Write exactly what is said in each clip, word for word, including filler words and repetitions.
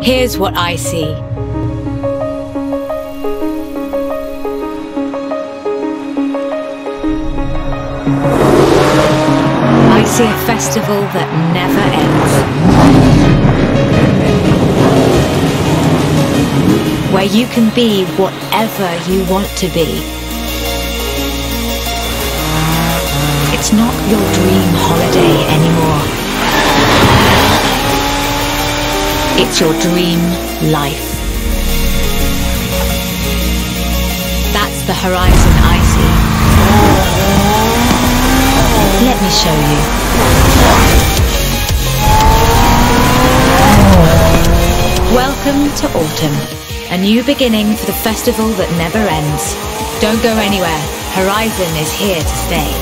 Here's what I see. I see a festival that never ends, where you can be whatever you want to be. It's not your dream holiday anymore. It's your dream life. That's the horizon I see. Let me show you. Welcome to autumn, a new beginning for the festival that never ends. Don't go anywhere. Horizon is here to stay.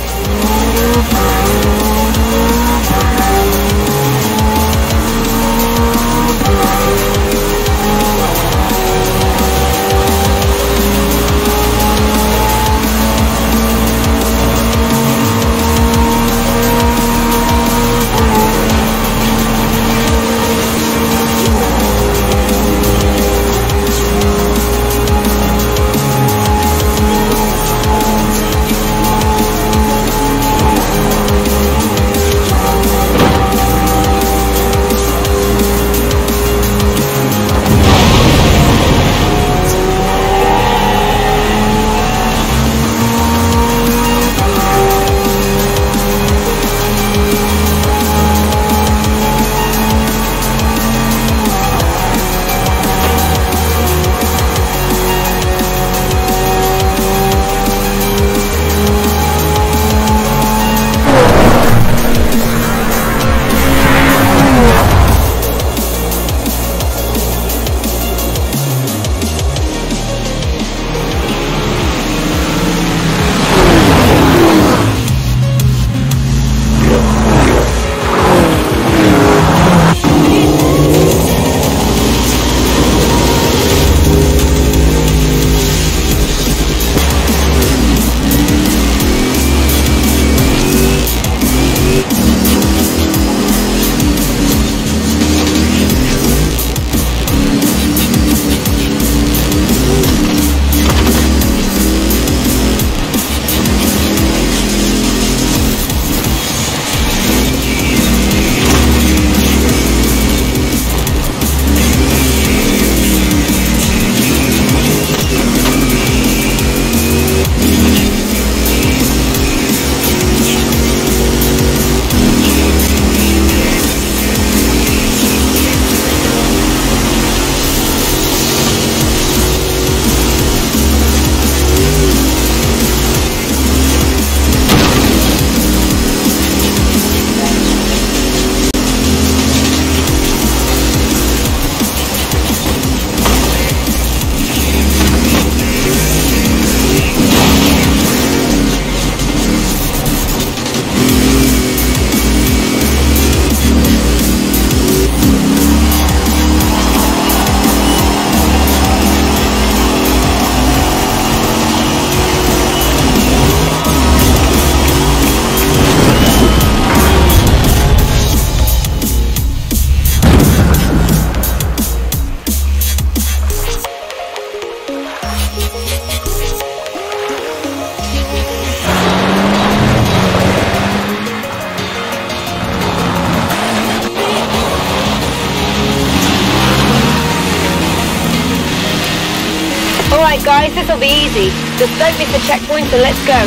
Alright guys, this'll be easy. Just don't miss the checkpoint, so let's go.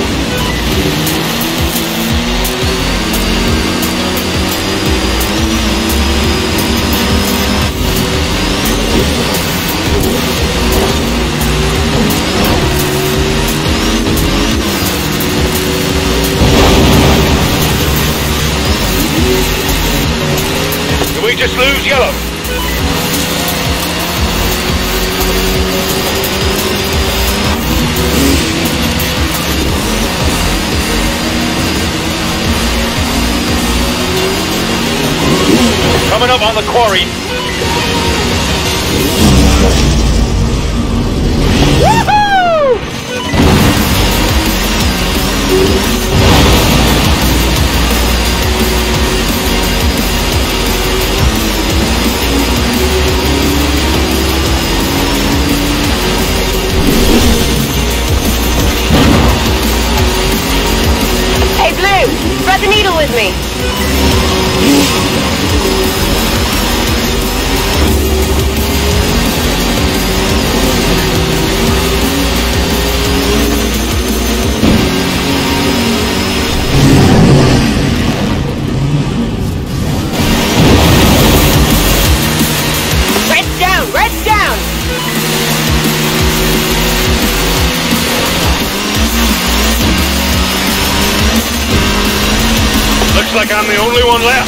Did we just lose yellow? Coming up on the quarry. Woohoo! like I'm the only one left.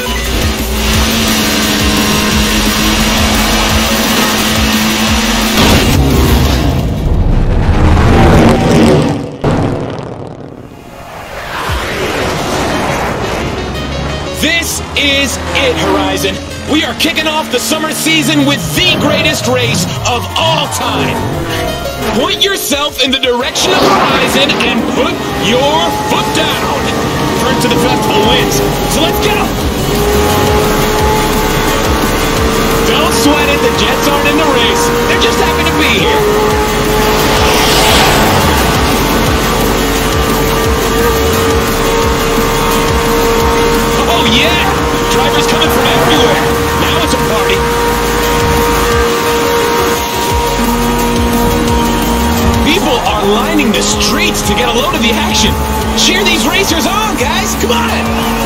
This is it, Horizon. We are kicking off the summer season with the greatest race of all time. Point yourself in the direction of Horizon and put your foot down. Turn to the festival wins. So let's go. Don't sweat it. The Jets aren't in the race. They're just happy to be here. Oh yeah! Drivers coming from everywhere. Now it's a party. People are lining the streets to get a load of the action. Cheer these racers on, guys! Come on!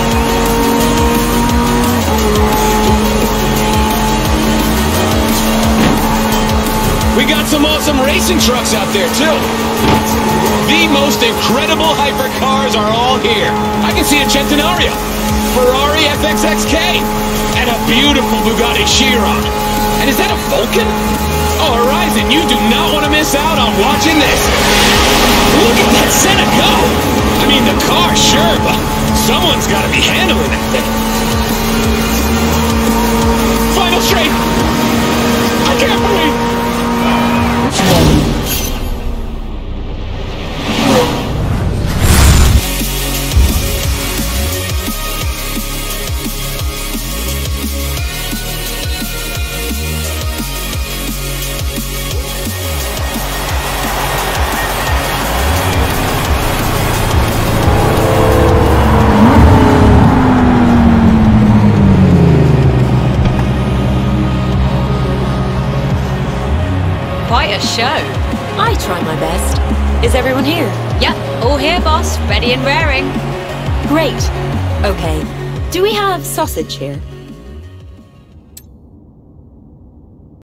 We got some awesome racing trucks out there, too. The most incredible hypercars are all here. I can see a Centenario, Ferrari F X X K, and a beautiful Bugatti Chiron. And is that a Vulcan? Oh, Horizon, you do not want to miss out on watching this. Look at that Senna go! I mean, the car, sure, but someone's got to be handling that thing. Final straight! I can't believe... Quite a show. I try my best. Is everyone here? Yep, all here, boss. Ready and raring. Great. Okay. Do we have sausage here?